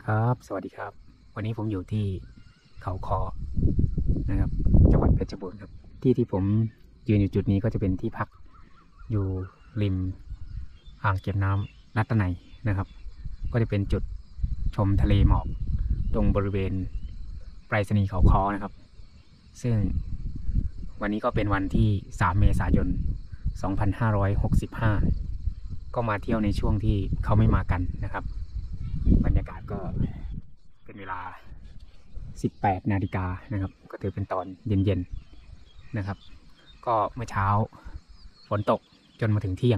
ครับสวัสดีครับวันนี้ผมอยู่ที่เขาคอนะครับจังหวัดเพชรบูรณ์ครับที่ผมยืนอยู่จุดนี้ก็จะเป็นที่พักอยู่ริมอ่างเก็บน้ำรัตนัยนะครับก็จะเป็นจุดชมทะเลหมอกตรงบริเวณไปรษณีย์เขาคอนะครับซึ่งวันนี้ก็เป็นวันที่3 เมษายน 2565ก็มาเที่ยวในช่วงที่เขาไม่มากันนะครับบรรยากาศก็เป็นเวลา 18 นาฬิกานะครับก็ถือเป็นตอนเย็นๆนะครับก็เมื่อเช้าฝนตกจนมาถึงเที่ยง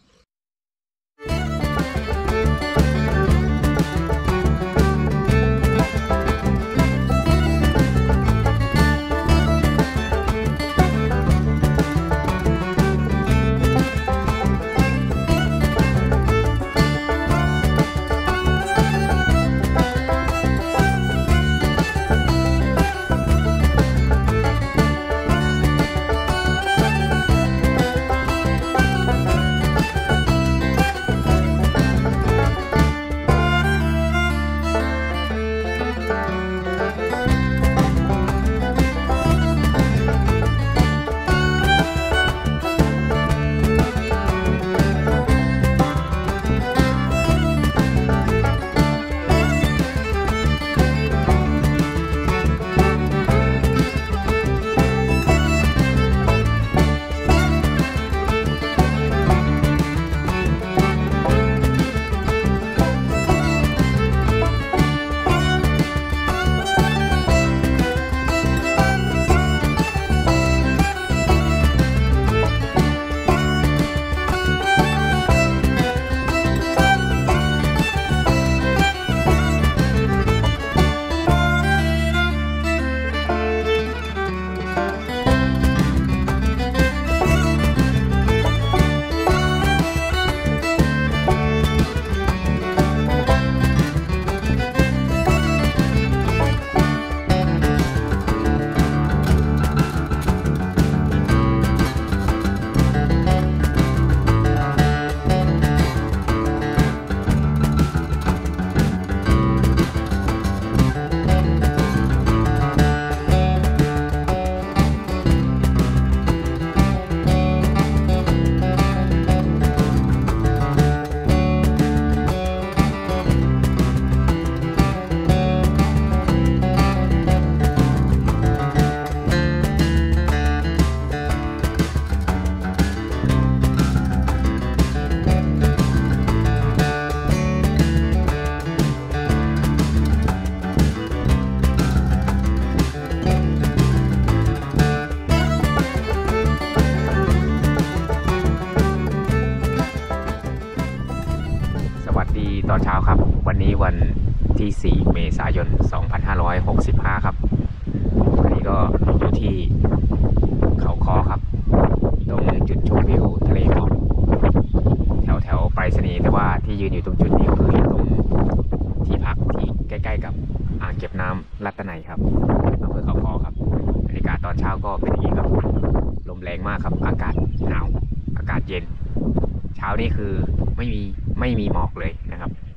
ตอนเช้าครับวันนี้วันที่ 4 เมษายน 2565 ครับวันนี้ก็อยู่ที่เขาคอครับตรงจุดชมวิวทะเลหมอกแถวไปรษณีย์แต่ว่าที่ยืนอยู่ตรงจุดนี้คือตรงที่พักที่ใกล้ๆกับอ่างเก็บน้ำรัตนัยครับอำเภอเขาคอครับบรรยากาศตอนเช้าก็เป็นอย่างนี้ครับลมแรงมากครับอากาศหนาวอากาศเย็นเช้านี้คือไม่มีหมอกเลยนะครับ